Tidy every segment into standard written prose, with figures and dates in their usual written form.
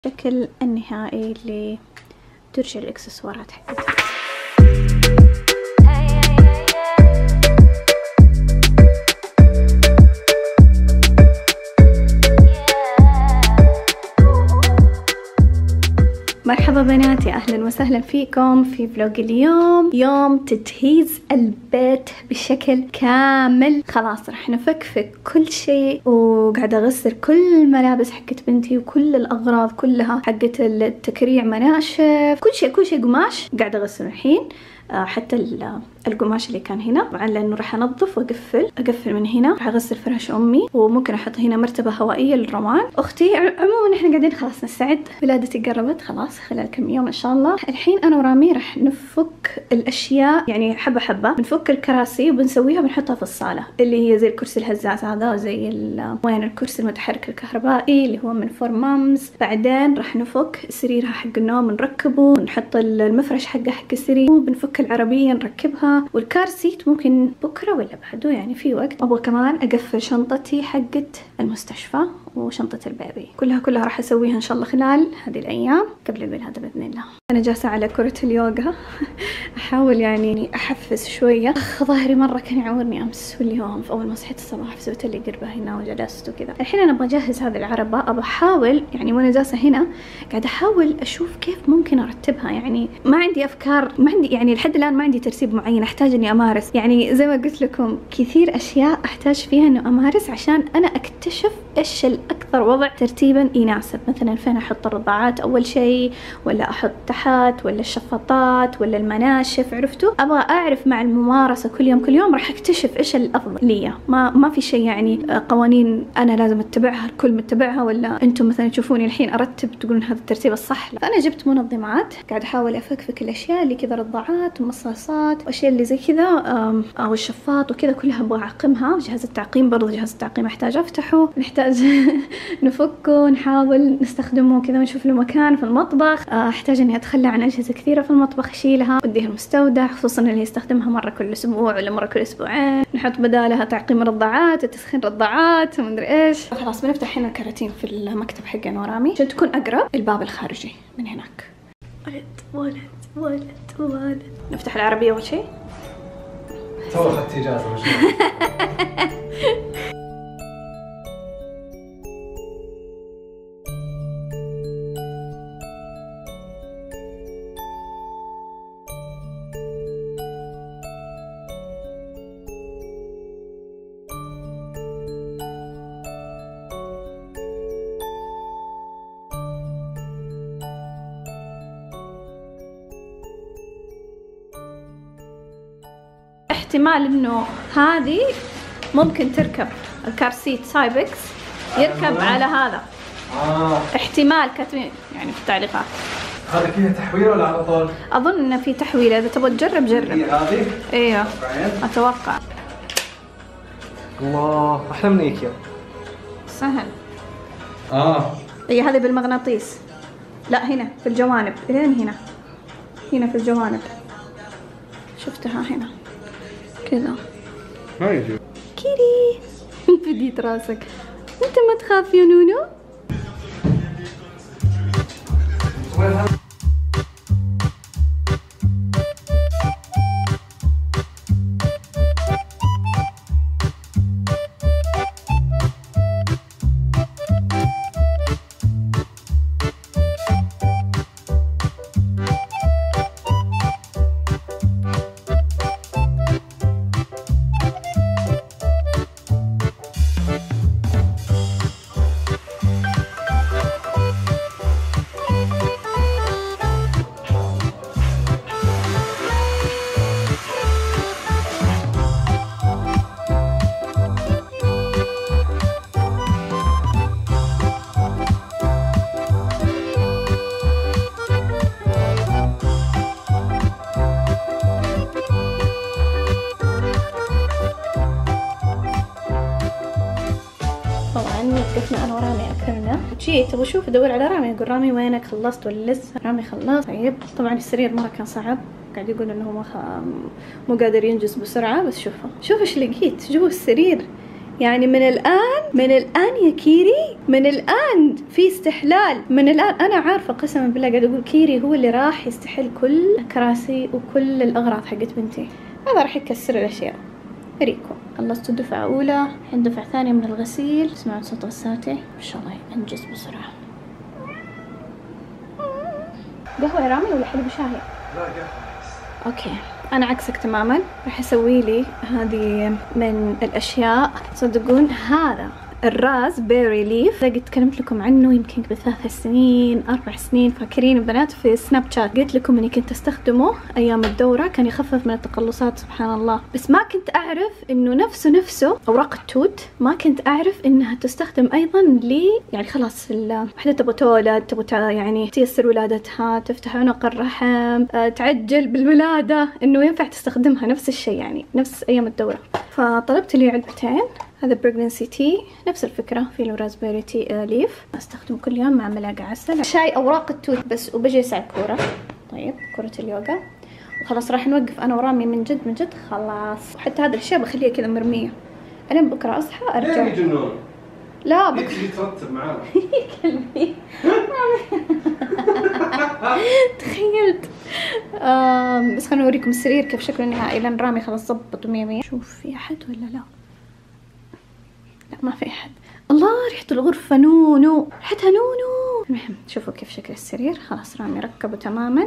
الشكل النهائي لدرج الاكسسوارات حقتي. مرحبا بناتي، اهلا وسهلا فيكم في فلوج اليوم. يوم تجهيز البيت بشكل كامل. خلاص راح نفكفك كل شيء، وقاعده اغسل كل الملابس حقت بنتي وكل الاغراض كلها حقت التكريع، مناشف، كل شيء قماش قاعده اغسله الحين. حتى القماش اللي كان هنا طبعا لانه راح انظف واقفل من هنا. راح اغسل فراش امي، وممكن احط هنا مرتبه هوائيه للرومان اختي. عموما احنا قاعدين خلاص نستعد، ولادتي قربت خلاص خلال كم يوم ان شاء الله. الحين انا ورامي راح نفك الاشياء، يعني حبه حبه بنفك الكراسي وبنسويها بنحطها في الصاله، اللي هي زي الكرسي الهزاز هذا، وزي وين الكرسي المتحرك الكهربائي اللي هو من فور مامز. بعدين راح نفك سريرها حق النوم نركبه، ونحط المفرش حق السرير، وبنفك العربيه نركبها، والكار سيت ممكن بكره ولا بعده، يعني في وقت. ابغى كمان اقفل شنطتي حقت المستشفى وشنطه البيبي، كلها راح اسويها ان شاء الله خلال هذه الايام قبل الولاده باذن الله. انا جالسه على كره اليوغا احاول يعني احفز شويه. ظهري مره كان يعورني امس واليوم، في اول ما صحيت الصباح سويت لي قربه هنا وجلست وكذا. الحين انا ابغى اجهز هذه العربه، ابغى احاول يعني وانا جالسه هنا قاعده احاول اشوف كيف ممكن ارتبها. يعني ما عندي افكار، ما عندي يعني لحد الان ما عندي ترتيب معين، احتاج اني امارس. يعني زي ما قلت لكم كثير اشياء احتاج فيها انه امارس عشان انا اكتشف ايش الاكثر وضع ترتيبا يناسب. مثلا فين احط الرضاعات اول شيء، ولا احط تحت، ولا الشفاطات، ولا المناشف، عرفتوا؟ ابغى اعرف مع الممارسه كل يوم راح اكتشف ايش الافضل لي. ما في شيء يعني قوانين انا لازم اتبعها الكل متبعها، ولا انتم مثلا تشوفوني الحين ارتب تقولون هذا الترتيب الصح. فانا جبت منظمات، قاعد احاول افكفك الاشياء اللي كذا، رضاعات ومصاصات واشياء اللي زي كذا، او الشفاط وكذا، كلها ابغى اعقمها. جهاز التعقيم برضه، جهاز التعقيم احتاج افتحه، نحتاج نفكه، نحاول نستخدمه كذا ونشوف له مكان في المطبخ. احتاج اني اتخلى عن اجهزه كثيره في المطبخ، اشيلها وديها المستودع، خصوصا اللي يستخدمها مره كل اسبوع ولا مره كل اسبوعين. نحط بدالها تعقيم رضاعات وتسخين رضاعات ومدري ايش. خلاص بنفتح هنا الكراتين في المكتب حقنا ورامي عشان تكون اقرب. الباب الخارجي من هناك. ولد. نفتح العربيه اول شيء. تو اخذت اجازه ما شاء الله. احتمال انه هذه ممكن تركب الكارسيت سايبكس يركب على هذا. احتمال كاتبين يعني في التعليقات. هذه فيها تحويله ولا على طول؟ اظن انه في تحويله، اذا تبغى تجرب جرب. هذه؟ ايوه اتوقع. الله احلى من ايكيا. سهل. هي هذه بالمغناطيس. لا هنا في الجوانب، لين هنا في الجوانب. شفتها هنا كذا. ما يجي كيري. بديت راسك انت ما تخاف يا نونو. وقفنا انا ورامي اكلنا، جيت ابغى اشوف ادور على رامي، اقول رامي وينك، خلصت ولا لسه؟ رامي خلص. طيب طبعا السرير مره كان صعب، قاعد يقول انه هو مو قادر ينجز بسرعه، بس شوف ايش لقيت جوا السرير. يعني من الآن يا كيري، من الآن في استحلال، من الآن أنا عارفة قسما بالله قاعد أقول كيري هو اللي راح يستحل كل الكراسي وكل الأغراض حقت بنتي. هذا راح يكسر الأشياء. أريكم خلصت دفعة أولى، الحين دفعة ثانية من الغسيل. سمعت صوت غسالتي، إن شاء الله أنجز بسرعة. قهوة يا رامي ولا حليب شاهي؟ لا قهوة. اوكي انا عكسك تماما، راح اسوي لي هذه من الاشياء. تصدقون هذا الراز بيري ليف قد تكلمت لكم عنه يمكن ب3 سنين 4 سنين، فاكرين البنات في سناب شات قلت لكم اني كنت استخدمه ايام الدورة، كان يخفف من التقلصات سبحان الله. بس ما كنت اعرف انه نفسه اوراق التوت، ما كنت اعرف انها تستخدم ايضا يعني خلاص وحدة تبغى تولد، تبغى يعني تيسر ولادتها، تفتح عنق الرحم، تعجل بالولادة، انه ينفع تستخدمها نفس الشيء يعني نفس ايام الدورة. فطلبت لي علبتين. هذا بريجننسي تي نفس الفكرة، في له رازبيري تي ليف، استخدم كل يوم مع ملعقة عسل. شاي اوراق التوت بس، وبجلس على الكورة. طيب كرة اليوغا وخلاص راح نوقف انا ورامي من جد خلاص. وحتى هذه الاشياء بخليها كذا مرمية الين بكرة اصحى ارجع. يا جنون. لا بكرة تجي ترتب معانا. كلبي تخيلت. بس خليني اوريكم السرير كيف شكله النهائي لان رامي خلاص ظبط 100. شوف في احد ولا لا؟ لا ما في احد. الله ريحة الغرفة نونو، ريحتها نونو. المهم شوفوا كيف شكل السرير، خلاص رامي ركبه تماما.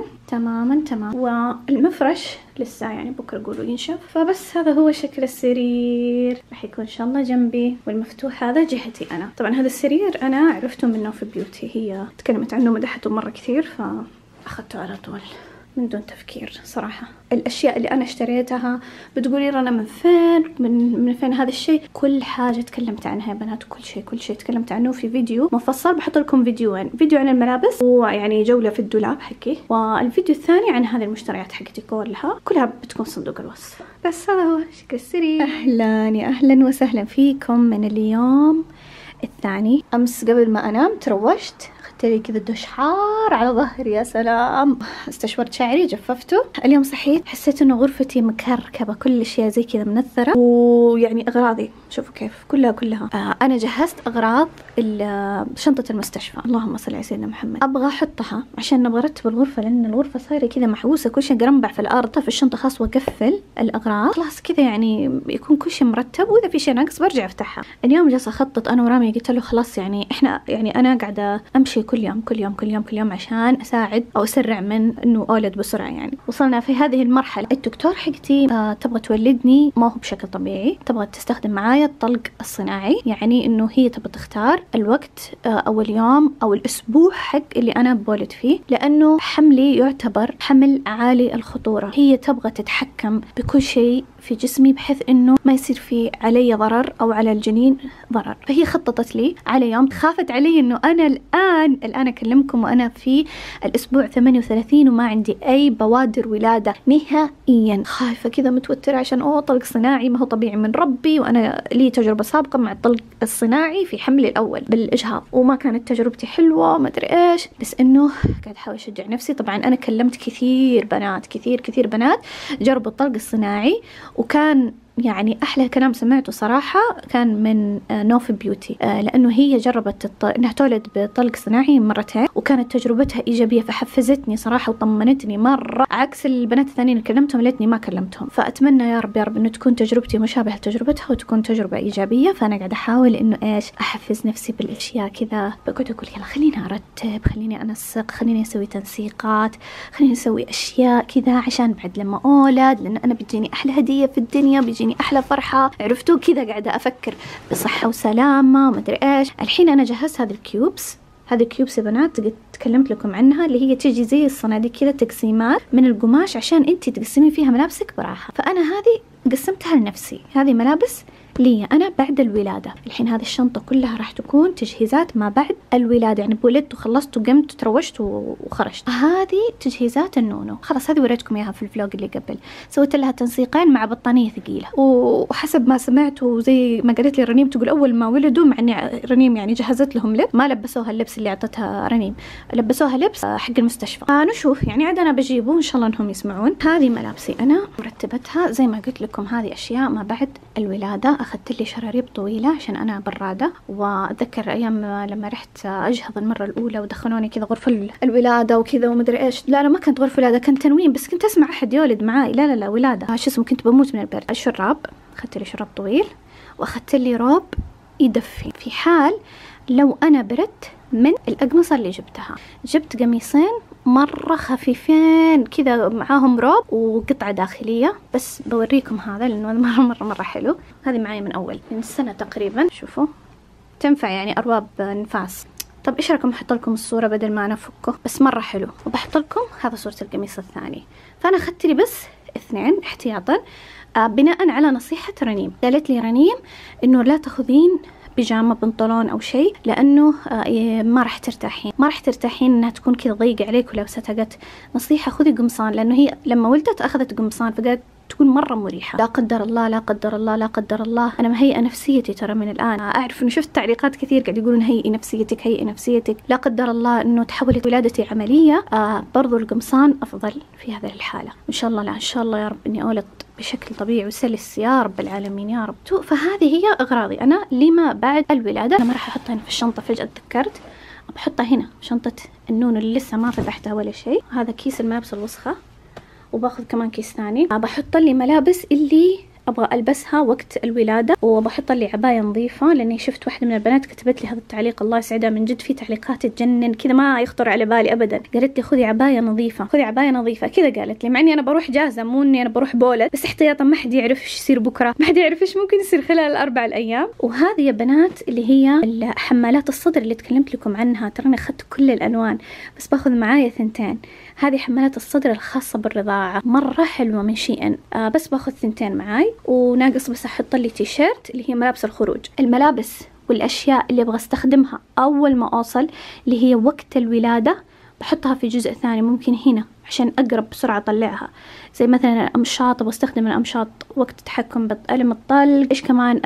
والمفرش لسه يعني بكره يقولوا ينشف. فبس هذا هو شكل السرير، راح يكون ان شاء الله جنبي، والمفتوح هذا جهتي انا. طبعا هذا السرير انا عرفته من نوف بيوتي، هي تكلمت عنه مدحته مرة كثير فاخذته على طول من دون تفكير صراحة. الأشياء اللي أنا اشتريتها بتقولي رنا من فين من فين هذا الشيء، كل حاجة تكلمت عنها يا بنات، كل شيء تكلمت عنه في فيديو مفصل. بحط لكم فيديوين، فيديو عن الملابس ويعني جولة في الدولاب حقي، والفيديو الثاني عن هذه المشتريات حقتي كلها بتكون صندوق الوصف. بس هذا هو شكل السرير. أهلا وسهلا فيكم من اليوم الثاني. أمس قبل ما أنام تروشت، اخذت لي كذا دش حار على ظهري، يا سلام. استشورت شعري جففته. اليوم صحيت حسيت انه غرفتي مكركبه، كل الاشياء زي كذا منثره، ويعني اغراضي شوفوا كيف كلها انا جهزت اغراض شنطه المستشفى، اللهم صل على سيدنا محمد. ابغى احطها عشان نبغى ارتب الغرفه لان الغرفه صايره كذا محوسه، كل شيء قرنبع في الارض. في الشنطه خاص واقفل الاغراض خلاص كذا يعني يكون كل شيء مرتب، واذا في شيء ناقص برجع افتحها. اليوم جالسه اخطط انا ورامي، قلت له خلاص يعني احنا يعني انا قاعده امشي كل يوم عشان اساعد او اسرع من انه اولد بسرعه. يعني وصلنا في هذه المرحله. الدكتور حقتي تبغى تولدني ما هو بشكل طبيعي، تبغى تستخدم معايا الطلق الصناعي، يعني انه هي تبغى تختار الوقت او اليوم او الاسبوع حق اللي انا بولد فيه، لانه حملي يعتبر حمل عالي الخطوره. هي تبغى تتحكم بكل شيء في جسمي بحيث انه ما يصير في علي ضرر او على الجنين ضرر. فهي خططت لي على يوم، خافت علي انه انا الان اكلمكم وانا في الاسبوع 38 وما عندي اي بوادر ولاده نهائيا. خايفه كذا متوتره عشان طلق صناعي ما هو طبيعي من ربي، وانا لي تجربه سابقه مع الطلق الصناعي في حملي الاول بالاجهاض وما كانت تجربتي حلوه ما ادري ايش، بس انه قاعد احاول اشجع نفسي. طبعا انا كلمت كثير بنات كثير بنات جربوا الطلق الصناعي، وكان يعني أحلى كلام سمعته صراحة كان من نوف بيوتي، لأنه هي جربت إنها تولد بطلق صناعي مرتين وكانت تجربتها إيجابية، فحفزتني صراحة وطمنتني مرة عكس البنات الثانيين اللي كلمتهم ليتني ما كلمتهم. فأتمنى يا رب إنه تكون تجربتي مشابهة لتجربتها وتكون تجربة إيجابية. فأنا قاعدة أحاول إنه أحفز نفسي بالأشياء كذا، بقعد أقول يلا خليني أرتب، خليني أنسق، خليني أسوي تنسيقات، خليني أسوي أشياء كذا عشان بعد لما أولد، لأن أنا بيجيني أحلى هدية في الدنيا، بيجيني أحلى فرحة. عرفتوا كذا قاعدة أفكر بصحة وسلامة وما أدري إيش. الحين أنا جهزت هذه الكيوبس يا بنات قد تكلمت لكم عنها، اللي هي تيجي زي الصناديق كذا تقسيمات من القماش عشان أنتي تقسمين فيها ملابسك براحة. فأنا هذه قسمتها لنفسي، هذه ملابس لي أنا بعد الولادة. الحين هذه الشنطة كلها راح تكون تجهيزات ما بعد الولادة، يعني بولدت وخلصت وقمت وتروشت وخرجت. هذه تجهيزات النونو، خلاص هذه وريتكم إياها في الفلوج اللي قبل. سويت لها تنسيقين مع بطانية ثقيلة، وحسب ما سمعت وزي ما قالت لي رنيم تقول أول ما ولدوا، مع إني رنيم يعني جهزت لهم لبس، ما لبسوها اللبس اللي أعطتها رنيم، لبسوها لبس حق المستشفى. نشوف يعني عاد أنا بجيبه إن شاء الله إنهم يسمعون. هذه ملابسي أنا مرتبتها زي ما قلت لكم، هذه أشياء ما بعد الولادة أخذت لي شراريب طويلة عشان أنا برادة. وأتذكر أيام لما رحت أجهض المرة الأولى ودخلوني كذا غرفة الولادة وكذا ومدري إيش، لا ما كانت غرفة ولادة، كان تنويم، بس كنت أسمع أحد يولد معاي، لا ولادة شو اسمه، كنت بموت من البرد. الشراب أخذت لي شراب طويل، وأخذت لي روب يدفي في حال لو أنا بردت من الأقمصة اللي جبتها. جبت قميصين مرة خفيفين كذا معاهم روب وقطعة داخلية، بس بوريكم هذا لأنه مرة حلو. هذه معي من أول من السنة تقريبا، شوفوا تنفع يعني أرواب نفاس. طب إيش رأيكم أحط لكم الصورة بدل ما أنا أفكه، بس مرة حلو. وبحط لكم هذا صورة القميص الثاني. فأنا أخذت لي بس 2 احتياطا بناء على نصيحة رنيم. قالت لي رنيم إنه لا تأخذين بيجامة بنطلون أو شيء، لأنه ما راح ترتاحين إنها تكون كذا ضيقة عليك ولابستها. قالت نصيحة خذي قمصان، لأنه هي لما ولدت أخذت قمصان، فقالت تكون مرة مريحة. لا قدر الله أنا مهيئة نفسيتي ترى من الآن. أعرف إنه شفت تعليقات كثير قاعد يقولون هيئي نفسيتك. لا قدر الله إنه تحولت ولادتي عملية، برضو القمصان أفضل في هذه الحالة. إن شاء الله، لا إن شاء الله يا رب إني أولد بشكل طبيعي وسلس يا رب العالمين يا رب. فهذه هي أغراضي أنا لما بعد الولادة. أنا ما راح أحطها هنا في الشنطة، فجأة تذكرت بحطها هنا شنطة النون اللي لسه ما فتحتها ولا شيء. هذا كيس الملابس الوسخة، وباخذ كمان كيس ثاني بحط لي ملابس اللي ابغى البسها وقت الولاده، وبحط لي عبايه نظيفه، لاني شفت واحده من البنات كتبت لي هذا التعليق الله يسعدها، من جد في تعليقات تجنن كذا ما يخطر على بالي ابدا. قالت لي خذي عبايه نظيفه كذا، قالت لي مع اني انا بروح جاهزه، مو اني انا بروح بولد، بس احتياطا ما حد يعرف ايش يصير بكره، ما حد يعرف ايش ممكن يصير خلال ال4 أيام. وهذه يا بنات اللي هي حمالات الصدر اللي تكلمت لكم عنها، تراني اخذت كل الالوان بس باخذ معايا 2. هذه حمالات الصدر الخاصه بالرضاعه، مره حلوه من شيئا، بس باخذ 2 معاي. وناقص بس احط لي تيشيرت اللي هي ملابس الخروج. الملابس والاشياء اللي ابغى استخدمها اول ما اوصل اللي هي وقت الولاده بحطها في جزء ثاني، ممكن هنا عشان اقرب بسرعه اطلعها، زي مثلا الامشاط بستخدم الامشاط وقت التحكم بألم الطلق. ايش كمان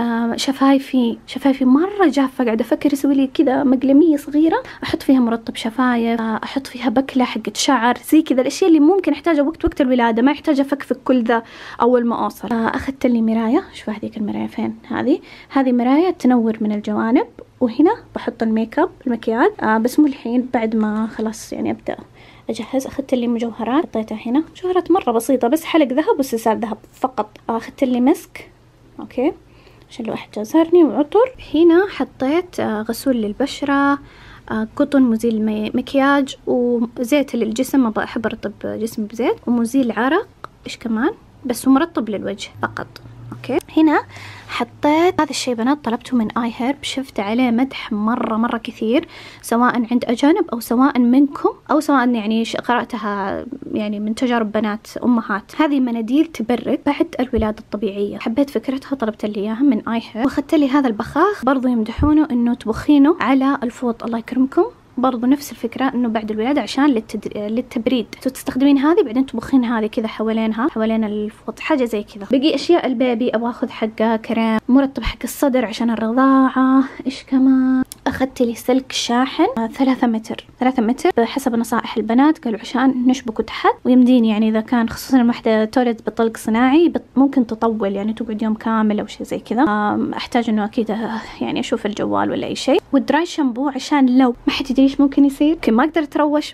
شفايفي مره جافه، قاعده افكر اسوي لي كذا مقلميه صغيره احط فيها مرطب شفايف، احط فيها بكله حقت شعر، زي كذا الاشياء اللي ممكن احتاجها وقت الولاده، ما يحتاج افكفك كل ذا اول ما اوصل. اخذت لي مرايه، شوف هذيك المرايه فين، هذه مرايه تنور من الجوانب، وهنا بحط المكياج بس مو الحين، بعد ما خلاص يعني ابدا اجهز. اخذت لي مجوهرات حطيتها هنا، مجوهرات مره بسيطه بس حلق ذهب وسلسال ذهب فقط. اخذت لي مسك اوكي عشان لو احد جازرني، وعطر. هنا حطيت غسول للبشره، قطن مزيل مكياج، وزيت للجسم، ما بحب ارطب جسمي بزيت، ومزيل عرق. ايش كمان بس ومرطب للوجه فقط. اوكي هنا حطيت هذا الشيء بنات طلبته من اي هيرب، شفت عليه مدح مرة كثير، سواء عند اجانب او سواء منكم او سواء يعني قرأتها يعني من تجارب بنات امهات. هذه مناديل تبرد بعد الولادة الطبيعية، حبيت فكرتها طلبت لي اياها من اي هيرب. واخذت لي هذا البخاخ برضو يمدحونه انه تبخينه على الفوط، الله يكرمكم، برضو نفس الفكرة انه بعد الولادة عشان للتبريد تستخدمين هذه، بعدين تبخين هذه كذا حوالين الفوط، حاجة زي كذا. بقي اشياء البيبي ابغى اخذ حقه كريم، مرطب حق الصدر عشان الرضاعة. ايش كمان اخذت لي سلك شاحن 3 متر بحسب نصائح البنات، قالوا عشان نشبكه تحت ويمديني يعني اذا كان خصوصا الوحدة تولد بطلق صناعي ممكن تطول يعني تقعد يوم كامل او شيء زي كذا، احتاج انه اكيد يعني اشوف الجوال ولا اي شيء. والدراي شامبو عشان لو ما حد يدري ايش ممكن يصير، ممكن ما اقدر اتروش،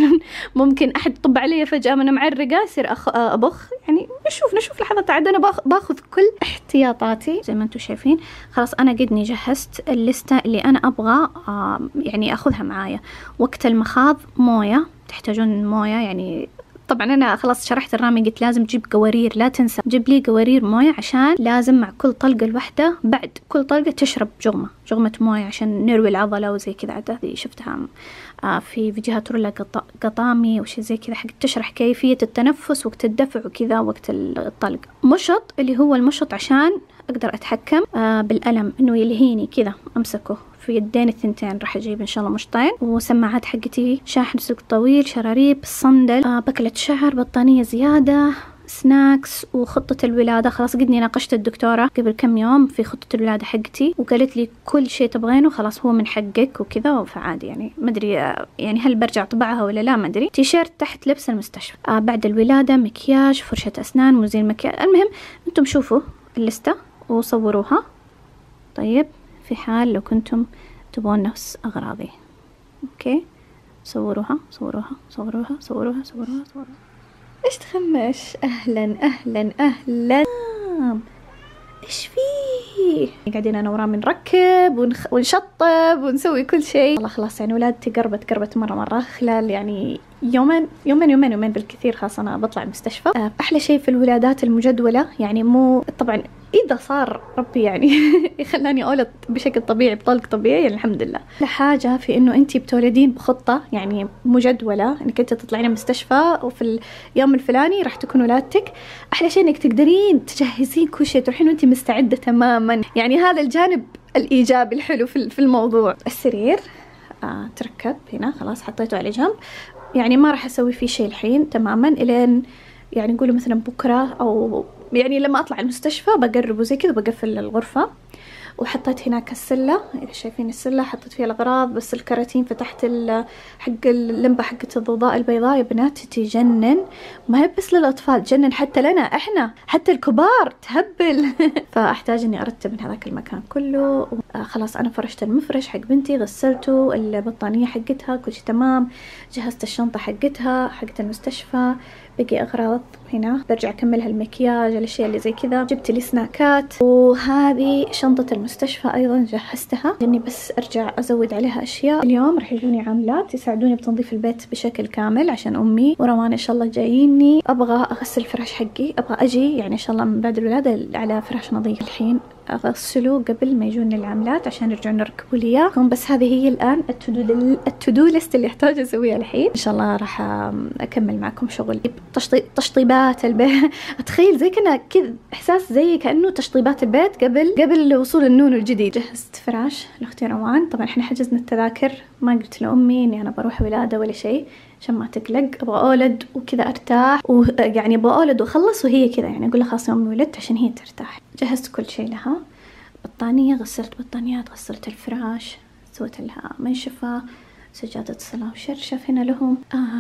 ممكن احد يطب علي فجأة من معرقة يصير ابخ، يعني نشوف لحظة عاد. انا باخذ كل احتياطاتي زي ما انتم شايفين. خلاص انا قدني جهزت الليستة اللي انا ابغى يعني اخذها معايا. وقت المخاض موية، تحتاجون موية يعني طبعا انا خلاص شرحت الرامي، قلت لازم تجيب قوارير، لا تنسى جيب لي قوارير مويه، عشان لازم مع كل طلقه الوحده بعد كل طلقه تشرب جغمه مويه عشان نروي العضله وزي كذا. هذه شفتها في فيديوهات رولا قطامي وشي زي كذا، حق تشرح كيفيه التنفس وقت الدفع وكذا وقت الطلق. مشط اللي هو المشط عشان اقدر اتحكم بالالم، انه يلهيني كذا امسكه في يدين 2، راح اجيب ان شاء الله مشطين. وسماعات حقتي، شاحن سلك طويل، شراريب، صندل، بكلة شعر، بطانية زيادة، سناكس. وخطة الولادة خلاص قدني ناقشت الدكتورة قبل كم يوم في خطة الولادة حقتي، وقالت لي كل شيء تبغينه خلاص هو من حقك وكذا، فعادي يعني ما ادري يعني هل برجع طبعها ولا لا ما ادري. تيشيرت تحت لبس المستشفى. بعد الولادة مكياج، فرشة اسنان، مزيل مكياج. المهم انتم شوفوا الليستة وصوروها طيب في حال لو كنتم تبون نفس أغراضي، أوكي صوروها صوروها صوروها صوروها صوروها صوروها. إيش تخمش؟ أهلا أهلا أهلا. إيش فيه؟ قاعدين أنا ورامي نركب ونشطب ونسوي كل شيء. والله خلاص يعني ولادتي قربت مرة خلال يعني يومين بالكثير، خاصة أنا بطلع المستشفى. أحلى شيء في الولادات المجدولة يعني مو طبعا إذا صار ربي يعني يخلاني أولد بشكل طبيعي بطلق طبيعي يعني الحمد لله. حاجة في إنه أنتي بتولدين بخطة يعني مجدولة، إنك أنت تطلعين المستشفى وفي اليوم الفلاني راح تكون ولادتك. أحلى شيء إنك تقدرين تجهزين كل شيء، تروحين وأنتي مستعدة تماما. يعني هذا الجانب الإيجابي الحلو في الموضوع. السرير تركب هنا خلاص، حطيته على جنب. يعني ما راح أسوي فيه شيء الحين تماما إلين يعني نقوله مثلا بكرة، أو يعني لما أطلع المستشفى بقربه زي كذا، بقفل الغرفة. وحطيت هناك السلة، إذا شايفين السلة حطيت فيها الأغراض، بس الكراتين فتحت حق اللمبة حقت الضوضاء البيضاء. يا بنات تجنن، ما هي بس للأطفال، تجنن حتى لنا إحنا، حتى الكبار تهبل. فأحتاج إني أرتب من هذاك المكان كله. خلاص أنا فرشت المفرش حق بنتي، غسلته، البطانية حقتها كل شيء تمام، جهزت الشنطة حقتها حقت المستشفى. بقي أغراض هنا برجع أكملها، المكياج الأشياء اللي زي كذا. جبت لي سناكات، وهذه شنطة المستشفى أيضا جهزتها، إني بس أرجع أزود عليها أشياء. اليوم راح يجوني عاملات يساعدوني بتنظيف البيت بشكل كامل، عشان أمي وروان إن شاء الله جاييني. أبغى أغسل الفراش حقي، أبغى أجي يعني إن شاء الله من بعد الولادة على فراش نظيف. الحين أغسله قبل ما يجوني العاملات عشان يرجعون يركبوا لي إياه. بس هذه هي الآن التودو ليست اللي أحتاج أسويها الحين. إن شاء الله راح أكمل معكم شغل تشطيبات البيت. أتخيل زي كذا إحساس زي كأنه تشطيبات البيت قبل وصول النونو الجديد. جهزت فراش لأختي روان. طبعا إحنا حجزنا التذاكر، ما قلت لأمي إني أنا بروح ولادة ولا شيء عشان ما تقلق. أبغى أولد وكذا أرتاح، ويعني أبغى أولد وأخلص وهي كذا، يعني أقول لها خلاص يومي ولدت عشان هي ترتاح. جهزت كل شيء لها، بطانية، غسلت بطانيات، غسلت الفراش، سويت لها منشفة، سجادة صلاة وشرشف هنا لهم،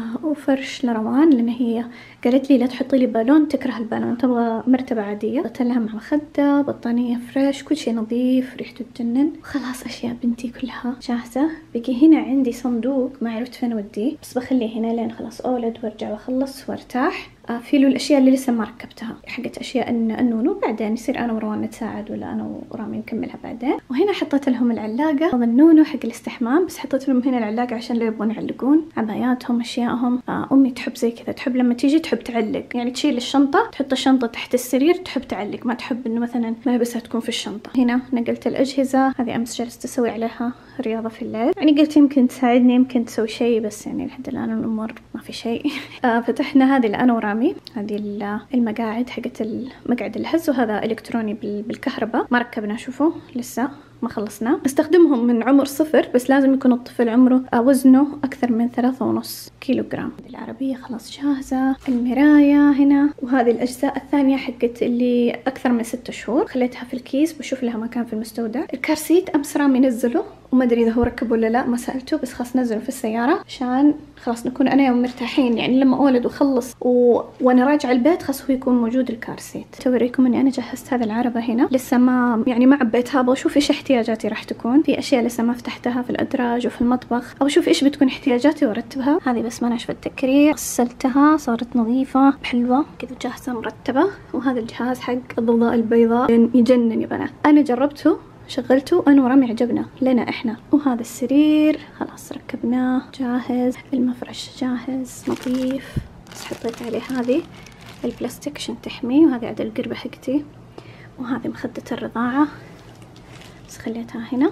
وفرش لروان لأن هي قالت لي لا تحطي لي بالون، تكره البالون، تبغى مرتبة عادية. حطيت لها مع مخدة، بطانية فريش، كل شيء نظيف ريحته تجنن. وخلاص أشياء بنتي كلها جاهزة. بقي هنا عندي صندوق ما عرفت فين أوديه، بس بخليه هنا لين خلاص أولد وارجع وأخلص وارتاح. في له الأشياء اللي لسه ما ركبتها، حقت أشياء النونو، بعدين يصير أنا وروان نتساعد، ولا أنا ورامي نكملها بعدين. وهنا حطيت لهم العلاقة، هذا النونو حق الاستحمام، بس حطيت لهم هنا العلاقة عشان لو يبغون يعلقون عباياتهم أشيائهم. أمي تحب زي كذا، تحب لما تيجي تحب تعلق، يعني تشيل الشنطة تحط الشنطة تحت السرير، تحب تعلق، ما تحب إنه مثلا ملابسها تكون في الشنطة. هنا نقلت الأجهزة، هذه أمس جلست أسوي عليها رياضة في الليل، يعني قلت يمكن تساعدني، يمكن تسوي شيء، بس يعني لحد الآن الأمور ما في شيء. فتحنا هذه اللي أنا ورامي، هذه المقاعد حقت مقعد الهز، وهذا إلكتروني بالكهرباء، ما ركبنا، شوفوا لسه ما خلصنا. استخدمهم من عمر 0، بس لازم يكون الطفل عمره وزنه أكثر من 3.5 كيلوغرام. العربية خلاص جاهزة، المراية هنا، وهذه الأجزاء الثانية حقت اللي أكثر من 6 شهور خليتها في الكيس، بشوف لها مكان في المستودع. الكارسيت أمس رامي نزله، وما أدري إذا هو ركبه ولا لا، ما سألته، بس خلاص نزله في السيارة عشان خلاص نكون أنا يوم مرتاحين، يعني لما أولد وخلص وأنا راجعة البيت خلاص هو يكون موجود الكارسيت. توريكم إني أنا جهزت هذا العربة هنا، لسه ما يعني ما عبيتها، أبغى أشوف إيش احتياجاتي راح تكون. في أشياء لسه ما فتحتها في الأدراج وفي المطبخ، أبغى أشوف إيش بتكون احتياجاتي وأرتبها. هذه بس ما نشفت التكرير، غسلتها صارت نظيفة حلوة كذا جاهزة مرتبة. وهذا الجهاز حق الضوضاء البيضاء يجنن يا بنات، أنا جربته شغلته أنا ورامي، عجبنا لنا إحنا. وهذا السرير خلاص ركبناه جاهز، المفرش جاهز نظيف، بس حطيت عليه هذه البلاستيك عشان تحميه، وهذه عاد القربة حقتي، وهذه مخدة الرضاعة بس خليتها هنا.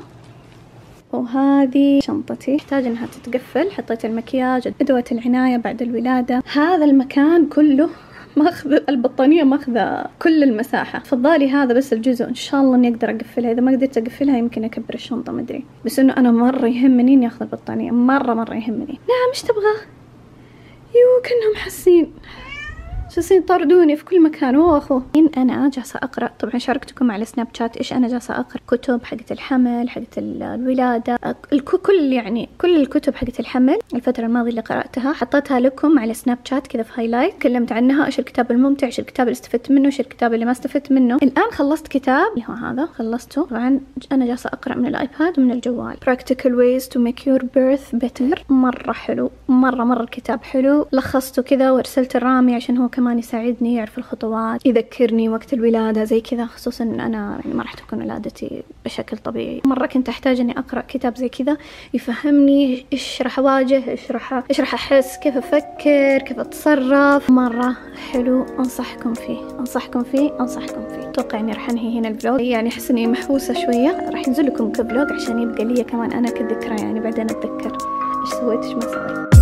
وهذه شنطتي تحتاج انها تتقفل، حطيت المكياج، ادوات العناية بعد الولادة. هذا المكان كله ماخذ البطانية، ماخذة كل المساحة، فضالي هذا بس الجزء، ان شاء الله اني اقدر اقفلها. اذا ما قدرت اقفلها يمكن اكبر الشنطة، ما ادري، بس انه انا مرة يهمني اني اخذ البطانية، مرة يهمني. نعم ايش تبغى؟ يو كأنهم حاسين، جالسين يطردوني في كل مكان. هو أخوه. أنا جالسة أقرأ، طبعا شاركتكم على سناب شات إيش أنا جالسة أقرأ. كتب حقت الحمل، حقت الولادة، كل الكتب حقت الحمل الفترة الماضية اللي قرأتها حطيتها لكم على سناب شات كذا في هايلايت، تكلمت عنها، إيش الكتاب الممتع، إيش الكتاب اللي استفدت منه، إيش الكتاب اللي ما استفدت منه. الآن خلصت كتاب اللي هو هذا، خلصته. طبعا أنا جالسة أقرأ من الآيباد ومن الجوال. Practical ways to make your birth better. مرة حلو، مرة الكتاب حلو. لخصته كذا وارسلت الرامي عشان هو كمان يساعدني يعرف الخطوات، يذكرني وقت الولادة زي كذا، خصوصا أنا يعني ما راح تكون ولادتي بشكل طبيعي. مرة كنت أحتاج إني أقرأ كتاب زي كذا يفهمني إيش راح أواجه، إيش راح أحس، كيف أفكر، كيف أتصرف. مرة حلو، أنصحكم فيه. أتوقع إني راح أنهي هنا الفلوج، يعني أحس إني محبوسة شوية. راح ينزل لكم كفلوج عشان يبقى لي كمان أنا كذكرى، يعني بعدين أتذكر إيش سويت إيش ما سويت.